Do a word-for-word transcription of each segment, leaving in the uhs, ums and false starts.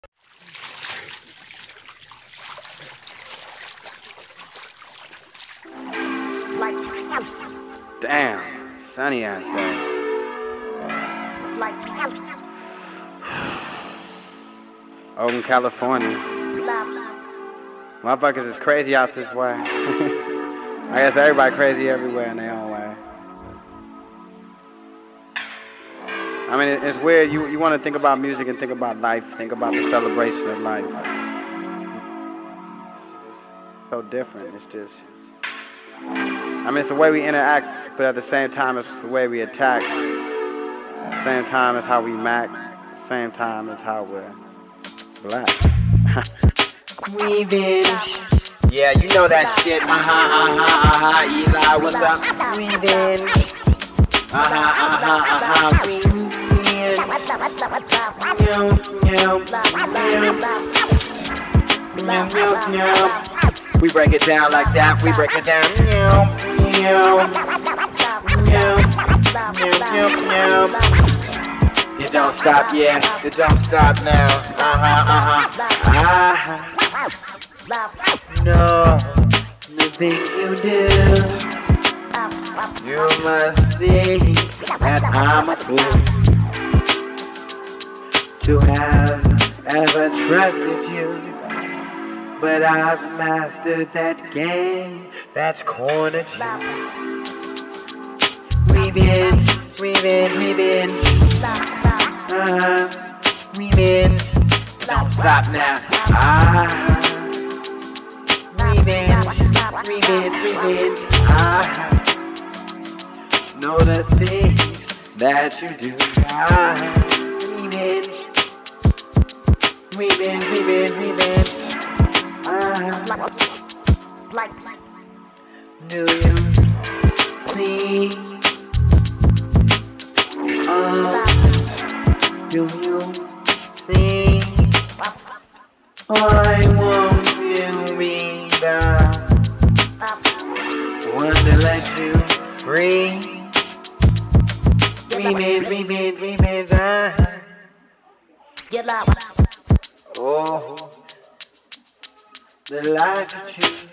Damn, sunny ass day. Oakland, California. Motherfuckers is crazy out this way. I guess everybody crazy everywhere in their own way. I mean, it's weird. You you want to think about music and think about life. Think about the celebration of life. So different. It's just. I mean, it's the way we interact, but at the same time, it's the way we attack. Same time as how we mac. Same time as how we're black. Revenge. Yeah, you know that shit. Uh-huh, uh-huh, uh-huh. Eli, what's up? Revenge. Uh-huh, uh-huh, uh-huh. Revenge. Meow, meow, meow. Meow, meow, meow. We break it down like that. We break it down. Meow, meow. Meow, meow, meow, meow. It don't stop, yeah. It don't stop now. Uh-huh, uh-huh. Uh-huh. No, the things you do, you must think that I'm a fool to have ever trusted you. But I've mastered that game that's cornered you. Revenge, revenge, revenge. Uh-huh, revenge. Don't stop now. Ah. Revenge, revenge, revenge. I know the things that you do. Ah, revenge, revenge, revenge, revenge. Ah, do you see? Oh, do you see? Why won't you be the one to let you free? Revenge, revenge, revenge, ah. Oh, the life you choose.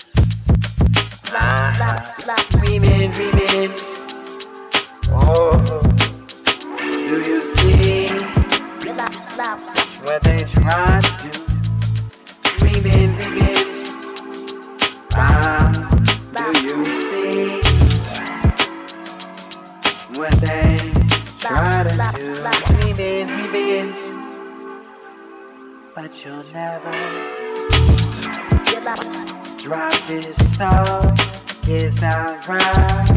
Ah, revenge, revenge. Oh, do you see what they try to do? Revenge, revenge. Ah, do you see what they try to do? Revenge, revenge. But you'll never drop this song. It's alright.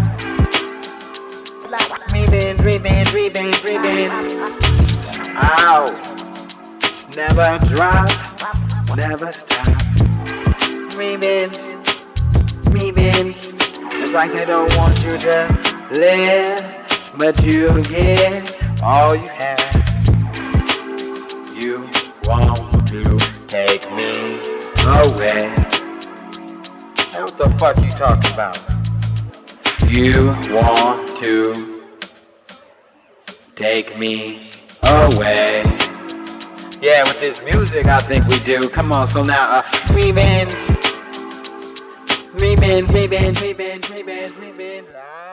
Revenge, revenge, revenge, revenge. Ow. Never drop, never stop. Revenge, revenge. It's like they don't want you to live, but you get all you have. You want to take me away. Hey, what the fuck you talking about? You want to take me away. Yeah, with this music I think we do. Come on, so now uh, revenge. Revenge, revenge, revenge, revenge, revenge.